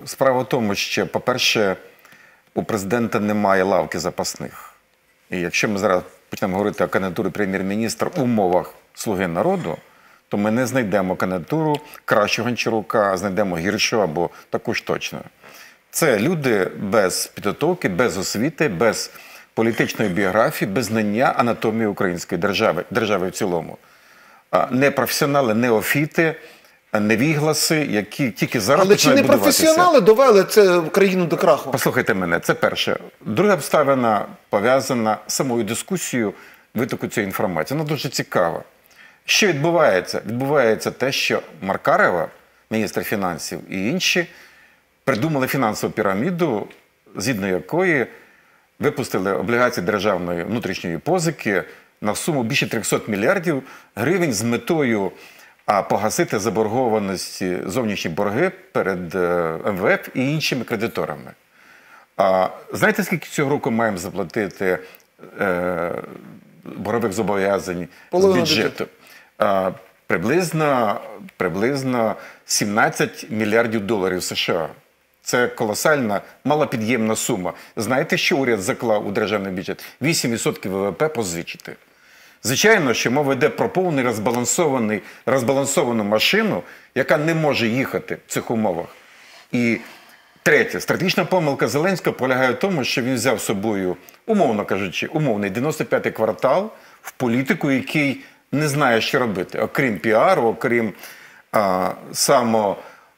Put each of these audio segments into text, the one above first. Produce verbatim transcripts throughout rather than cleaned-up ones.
справа в тому, що, по-перше, у президента немає лавки запасних. І якщо ми зараз почнемо говорити о кандидатурі прем'єр-міністра в умовах «Слуги народу», то ми не знайдемо кандидатуру кращого Гончарука, а знайдемо гіршого або таку ж точно. Це люди без підготовки, без освіти, без політичної біографії, без знання анатомії української держави, держави в цілому. Не професіонали, неофіти, невігласи, які тільки зараз Але чи не професіонали довели це країну до краху? Послухайте мене, це перше. Друга обставина пов'язана з самою дискусією витоку цієї інформації. Вона дуже цікава. Що відбувається? Відбувається те, що Маркарева, міністр фінансів, і інші придумали фінансову піраміду, згідно якої випустили облігації державної внутрішньої позики на суму більше трьохсот мільярдів гривень з метою а, погасити заборгованості, зовнішні борги перед Ем Ве Еф і іншими кредиторами. А, знаєте, скільки цього року маємо заплатити е, боргових зобов'язань з бюджету? А, приблизно, приблизно сімнадцять мільярдів доларів США. Це колосальна, малопід'ємна сума. Знаєте, що уряд заклав у державний бюджет? вісім відсотків Ве Ве Пе позичити. Звичайно, що мова йде про повний розбалансований, розбалансовану машину, яка не може їхати в цих умовах. І третє, стратегічна помилка Зеленського полягає в тому, що він взяв з собою, умовно кажучи, умовний дев'яносто п'ятий квартал в політику, який не знає, що робити, окрім піару, окрім а, само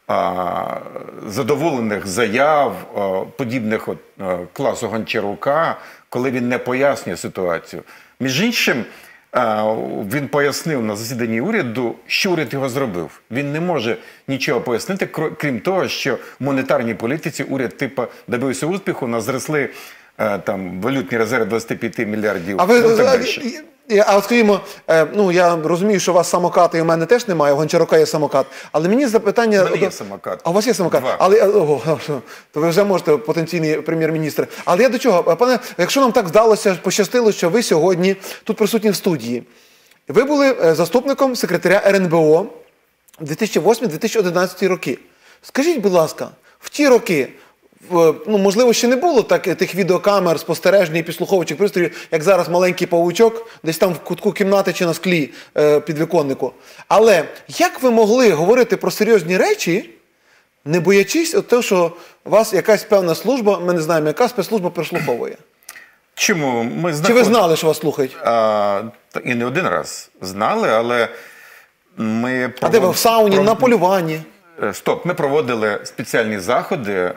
а, задоволених заяв, а, подібних от, а, класу Гончарука, коли він не пояснює ситуацію. Між іншим, а, він пояснив на засіданні уряду, що уряд його зробив. Він не може нічого пояснити, крім того, що в монетарній політиці уряд типу добився успіху, у нас зросли а, там, валютні резерви двадцять п'ять мільярдів. А ви, ну, а от скажімо, ну я розумію, що у вас самокат, і у мене теж немає, у Гончарука є самокат, але мені запитання... У мене є самокат. А у вас є самокат? Два. Але, о, то ви вже можете, потенційний прем'єр-міністр. Але я до чого? Пане, якщо нам так вдалося, пощастило, що ви сьогодні тут присутні в студії, ви були заступником секретаря Ер Ен Бе О дві тисячі восьмий - дві тисячі одинадцятий роки. Скажіть, будь ласка, в ті роки, ну, можливо, ще не було так, тих відеокамер, спостережень і підслуховуючих пристроїв, як зараз маленький павучок, десь там в кутку кімнати чи на склі е, підвіконнику. Але як ви могли говорити про серйозні речі, не боячись от того, що вас якась певна служба, ми не знаємо, яка спецслужба прослуховує? Чому? Ми знаход... Чи ви знали, що вас слухають? А, і не один раз знали, але ми... Провод... А де ви в сауні, Пров... на полюванні? Стоп, ми проводили спеціальні заходи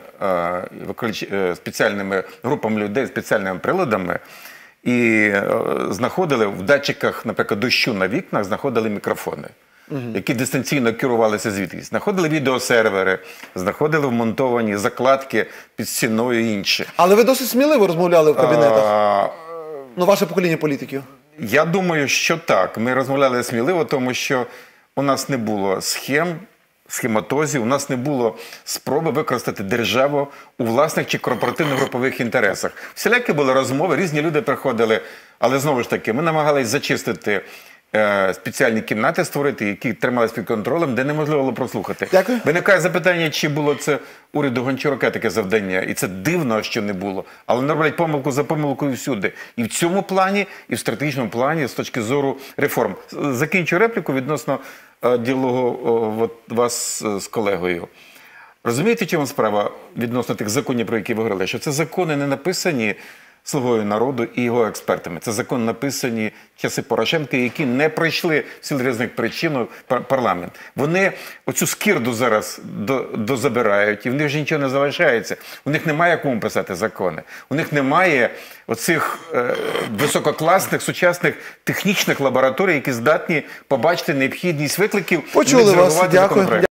спеціальними групами людей, спеціальними приладами і знаходили в датчиках, наприклад, дощу на вікнах, знаходили мікрофони, угу. які дистанційно керувалися звідкись. Знаходили відеосервери, знаходили вмонтовані закладки під стіною і інше. Але ви досить сміливо розмовляли в кабінетах? А... Ну, ваше покоління політиків. Я думаю, що так. Ми розмовляли сміливо, тому що у нас не було схем, схематозів, у нас не було спроби використати державу у власних чи корпоративних групових інтересах. Всілякі були розмови, різні люди приходили, але знову ж таки, ми намагалися зачистити е, спеціальні кімнати, створити, які трималися під контролем, де неможливо було прослухати. Дякую. Виникає запитання, чи було це уряду Гончарука таке завдання, і це дивно, що не було. Але вони роблять помилку за помилкою всюди. І в цьому плані, і в стратегічному плані, з точки зору реформ. Закінчу репліку відносно діалогу от, вас з колегою. Розумієте, чому справа відносно тих законів, про які ви говорили? Що це закони не написані Слугою народу і його експертами. Це закони написані в часи Порошенка, які не пройшли в силу різних причин парламент. Вони оцю скирду зараз дозабирають, і в них вже нічого не залишається. У них немає кому писати закони. У них немає оцих е, висококласних, сучасних технічних лабораторій, які здатні побачити необхідність викликів. Почули вас, дякую.